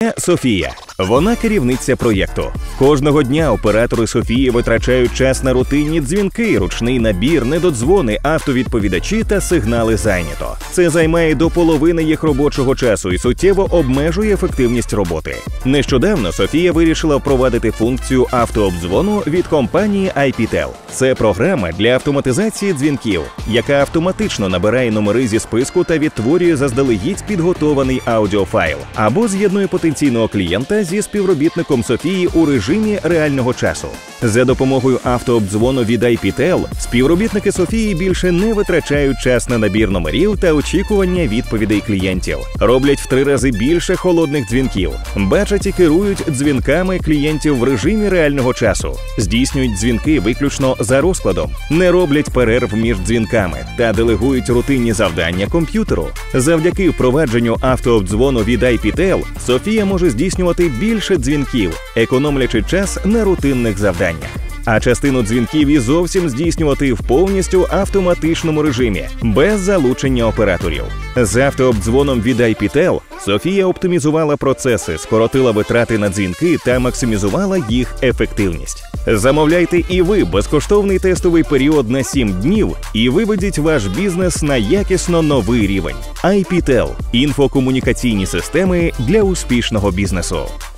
Софія. Вона керівниця проєкту. Кожного дня оператори Софії витрачають час на рутинні дзвінки, ручний набір, недодзвони, автовідповідачі та сигнали «зайнято». Це займає до половини їх робочого часу і суттєво обмежує ефективність роботи. Нещодавно Софія вирішила впровадити функцію автообдзвону від компанії IPTEL. Це програма для автоматизації дзвінків, яка автоматично набирає номери зі списку та відтворює заздалегідь підготований аудіофайл, або з'єднує потенційного клієнта зі співробітником Софії у режимі реального часу. За допомогою автообдзвону від IPTEL співробітники Софії більше не витрачають час на набір номерів та очікування відповідей клієнтів. Роблять в 3 рази більше холодних дзвінків, бачать і керують дзвінками клієнтів в режимі реального часу, здійснюють дзвінки виключно за розкладом, не роблять перерв між дзвінками та делегують рутинні завдання комп'ютеру. Завдяки впровадженню автообдзвону від IPTEL Софія може здійснювати більше дзвінків, економлячи час на рутинних завданнях. А частину дзвінків і зовсім здійснювати в повністю автоматичному режимі, без залучення операторів. З автообдзвоном від IPTEL Софія оптимізувала процеси, скоротила витрати на дзвінки та максимізувала їх ефективність. Замовляйте і ви безкоштовний тестовий період на 7 днів і виведіть ваш бізнес на якісно новий рівень. IPTEL – інфокомунікаційні системи для успішного бізнесу.